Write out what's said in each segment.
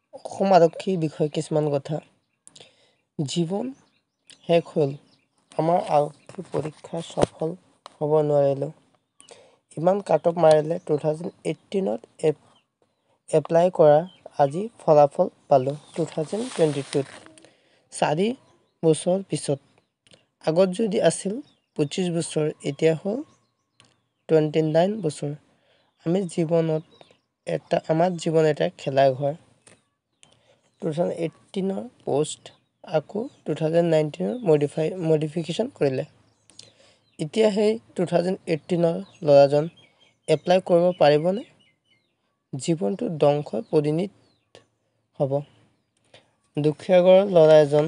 অসম আৰক্ষীৰ বিষয়ে কিছুমান কথা। জীৱন শেষ হ'ল, আমাৰ আৰক্ষী পৰীক্ষা সফল হ'ব নোৱাৰিলোঁ। ইমান কাট অফ মাৰিলে 2018ত এপ্লাই কৰা, আজি ফলাফল পালোঁ 2022ত। 4 বছৰ পিছত। আগত যদি আছিল 25 বছৰ, এতিয়া হ'ল 29 বছৰ। আমাৰ জীৱন এটা খেলাঘৰ। 2018ৰ পোষ্ট আকৌ 2019ৰ মডিফিকেশ্যন কৰিলে। এতিয়া সেই 2018ৰ ল'ৰাজন এপ্লাই কৰিব পাৰিবনে? জীৱনটো ধ্বংসৰ পৰিণত হ'ব। দুখীয়া ঘৰৰ ল'ৰা এজন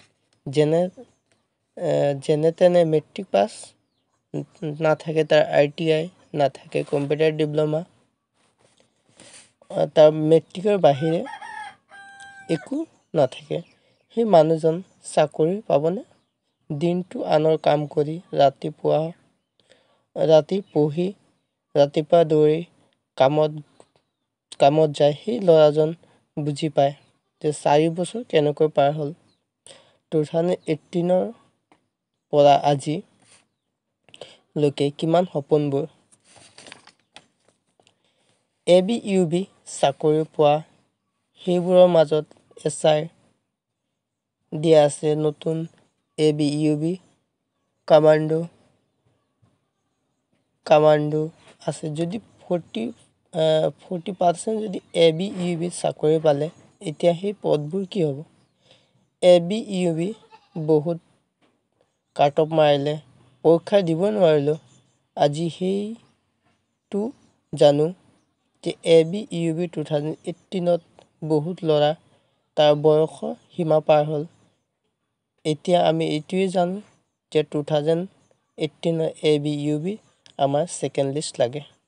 যেনে তেনে মেট্ৰিক পাছ, নাথাকে তাৰ ITI, নাথাকে কম্পিউটাৰ ডিপ্ল'মা, তাৰ মেট্ৰিকৰ বাহিৰে একো নাথাকে। সেই মানুহজন চাকৰি পাবনে? দিনটো আনৰ কাম কৰি ৰাতি পঢ়ি ৰাতিপুৱা দৌৰি কামত যায়। সেই ল'ৰাজন বুজি পায় যে 4 বছৰ কেনেকৈ পাৰ হ'ল। 2018ৰ পৰা আজি লৈকে কিমান সপোনবোৰ। ABUB চাকৰি পোৱা, সেইবোৰৰ মাজত SI দিয়া আছে। নতুন ABUB কামাণ্ডো আছে। যদি 40% যদি ABUB চাকৰি পালে, এতিয়া সেই পদবোৰ কি হ'ব? ABUB বহুত কাট অফ মাৰিলে, পৰীক্ষা দিব নোৱাৰিলোঁ। আজি সেইটো জানো যে ABUB 2018ত বহুত ল'ৰা তাৰ বয়সৰ সীমা পাৰ হ'ল। এতিয়া আমি এইটোৱে জানো যে 2018ৰ ABUB আমাৰ ছেকেণ্ড লিষ্ট লাগে।